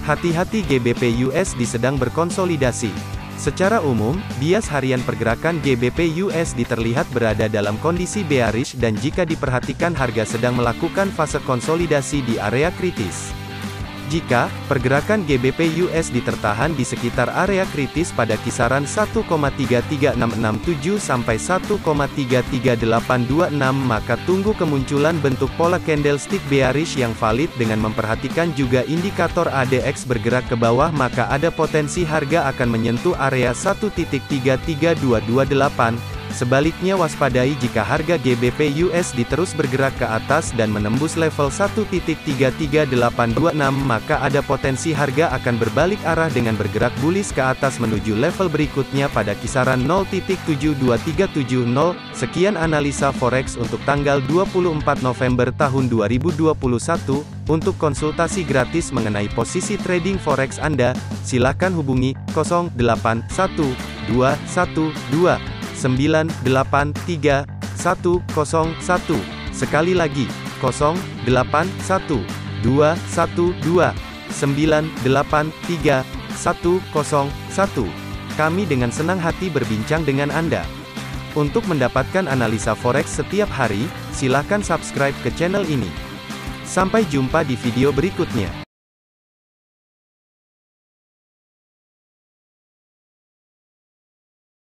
Hati-hati, GBP USD sedang berkonsolidasi. Secara umum, bias harian pergerakan GBP USD terlihat berada dalam kondisi bearish dan jika diperhatikan harga sedang melakukan fase konsolidasi di area kritis. Jika pergerakan GBP USD tertahan di sekitar area kritis pada kisaran 1,33667 sampai 1,33826, maka tunggu kemunculan bentuk pola candlestick bearish yang valid dengan memperhatikan juga indikator ADX bergerak ke bawah, maka ada potensi harga akan menyentuh area 1.33228. Sebaliknya waspadai jika harga GBP USD terus bergerak ke atas dan menembus level 1.33826, maka ada potensi harga akan berbalik arah dengan bergerak bullish ke atas menuju level berikutnya pada kisaran 0.72370. Sekian analisa forex untuk tanggal 24 November tahun 2021. Untuk konsultasi gratis mengenai posisi trading forex Anda, silakan hubungi 081212 983101. Sekali lagi, 081212983101. Kami dengan senang hati berbincang dengan Anda. Untuk mendapatkan analisa forex setiap hari, silakan subscribe ke channel ini. Sampai jumpa di video berikutnya.